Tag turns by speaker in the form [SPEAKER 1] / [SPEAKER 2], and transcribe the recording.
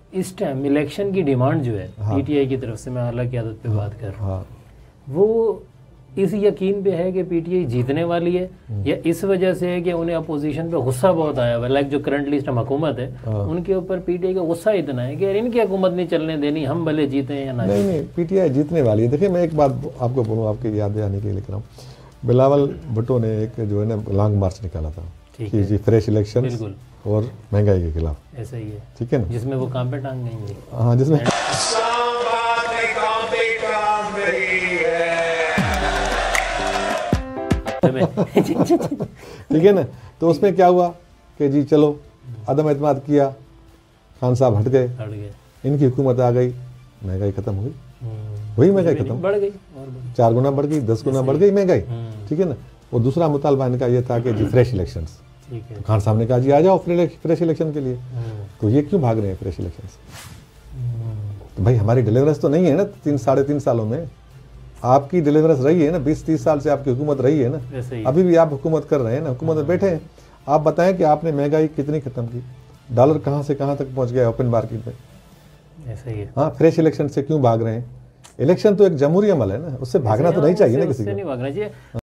[SPEAKER 1] इस time election की demand जो है पीटीआई की तरफ से, मैं हालांकि आदत पे बात कर रहा हूँ, वो इस यकीन पे है कि पीटीआई जीतने वाली है, या इस वजह से है कि उन्हें अपोजिशन पे गुस्सा बहुत आया हुआ है? लाइक जो करंट लिस्ट हुकूमत है उनके ऊपर पीटीआई का गुस्सा इतना है कि यार इनकी हुकूमत नहीं चलने देनी, हम भले जीते हैं या ना।
[SPEAKER 2] नहीं, पीटीआई जीतने वाली है। देखिए मैं एक बात आपको बोलूँ, आपकी याद दिलाने के लिए लिख रहा हूँ। बिलावल भुट्टो ने एक जो है ना लॉन्ग मार्च निकाला था कि जी फ्रेश इलेक्शन और महंगाई के खिलाफ।
[SPEAKER 1] ऐसा ही है,
[SPEAKER 2] ठीक है ना,
[SPEAKER 1] जिसमें वो काम पे टांग गई।
[SPEAKER 2] हाँ, जिसमें ठीक है ना। तो उसमें क्या हुआ कि जी चलो अदम एतमाद किया, खान साहब हट गए, इनकी हुकूमत आ गई, महंगाई खत्म हो गई। वही महंगाई खत्म
[SPEAKER 1] बढ़ गई,
[SPEAKER 2] 4 गुना बढ़ गई, 10 गुना बढ़ गई महंगाई। ठीक है ना। और दूसरा मुतालबा इनका ये था कि जी फ्रेश इलेक्शंस। तो खान साहब ने कहा जी आ जाओ फ्रेश इलेक्शन के लिए। तो ये क्यों भाग रहे हैं फ्रेश इलेक्शन से? तो भाई हमारी डिलीवरेंस तो नहीं है ना 3-3.5 सालों में। आपकी डिलीवरेंस रही है ना, 20-30 साल से आपकी हुकूमत रही है ना, अभी भी आप हुकूमत कर रहे हैं ना, हुकूमत में बैठे हैं। आप बताएं कि आपने महंगाई कितनी खत्म की, डॉलर कहाँ से कहाँ तक पहुँच गया ओपन मार्केट में।
[SPEAKER 1] ऐसा ही है।
[SPEAKER 2] हाँ, फ्रेश इलेक्शन से क्यों भाग रहे हैं? इलेक्शन तो एक जमहूरी अमल है ना, उससे भागना तो नहीं चाहिए ना किसी को।